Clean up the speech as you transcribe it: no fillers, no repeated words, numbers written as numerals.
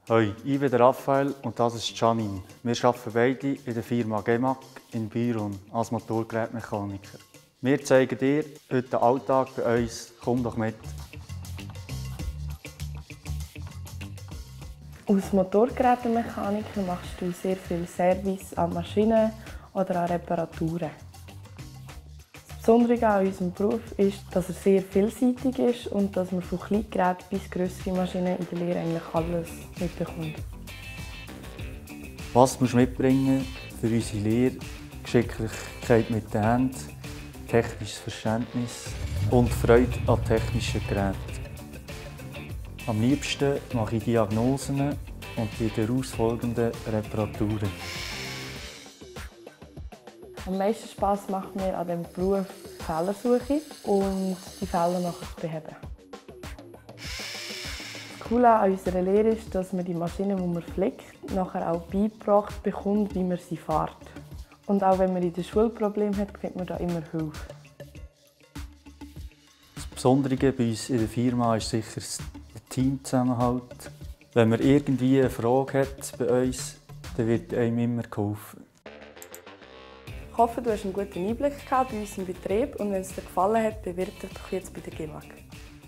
Hoi, ich bin Raphael und das ist Janine. Wir arbeiten beide in der Firma Gemac in Biron als Motorgerätmechaniker. Wir zeigen dir heute den Alltag bei uns. Komm doch mit! Als Motorgerätemechaniker machst du sehr viel Service an Maschinen oder an Reparaturen. Das Besondere an unserem Beruf ist, dass er sehr vielseitig ist und dass man von Kleingeräten bis grössere Maschinen in der Lehre eigentlich alles mitbekommt. Was musst du mitbringen für unsere Lehre? Geschicklichkeit mit den Händen, technisches Verständnis und Freude an technischen Geräten. Am liebsten mache ich Diagnosen und die daraus folgenden Reparaturen. Am meisten Spass macht mir an diesem Beruf die Fehlersuche und die Fehler nachher zu beheben. Das Coole an unserer Lehre ist, dass man die Maschinen, die man flickt, nachher auch beigebracht bekommt, wie man sie fährt. Und auch wenn man in der Schule Probleme hat, findet man da immer Hilfe. Das Besondere bei uns in der Firma ist sicher der Teamzusammenhalt. Wenn man irgendwie eine Frage hat bei uns, dann wird einem immer geholfen. Ich hoffe, du hast einen guten Einblick bei uns im Betrieb und wenn es dir gefallen hat, bewirb dich doch jetzt bei der Gemac.